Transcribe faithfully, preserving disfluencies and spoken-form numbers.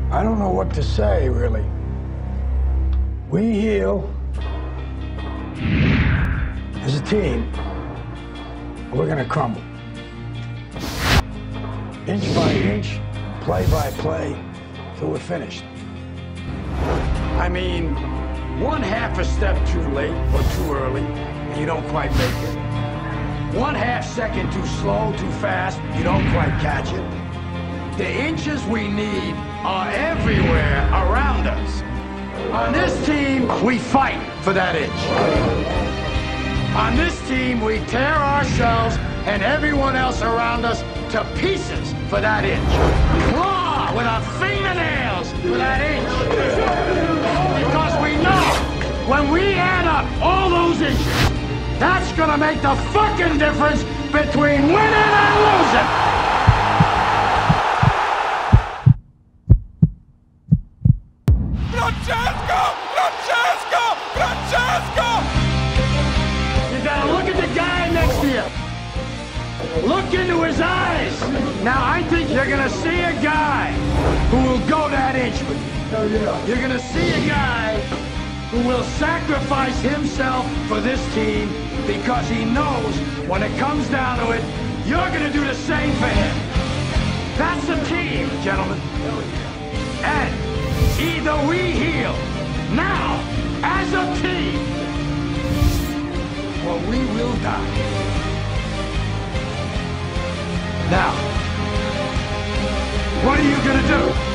I don't know what to say, really. We heal as a team, we're gonna crumble. Inch by inch, play by play, till we're finished. I mean, one half a step too late or too early, and you don't quite make it. One half second too slow, too fast, you don't quite catch it. The inches we need are everywhere around us. On this team, we fight for that inch. On this team, we tear ourselves and everyone else around us to pieces for that inch. Claw with our fingernails for that inch. Because we know when we add up all those inches, that's gonna make the fucking difference between winning and losing. Francesco! Francesco! Francesco! You gotta look at the guy next to you. Look into his eyes. Now, I think you're gonna see a guy who will go that inch with you. You're gonna see a guy who will sacrifice himself for this team because he knows when it comes down to it, you're gonna do the same for him. That's a team, gentlemen. And either we heal now as a team, or we will die. Now, what are you gonna do?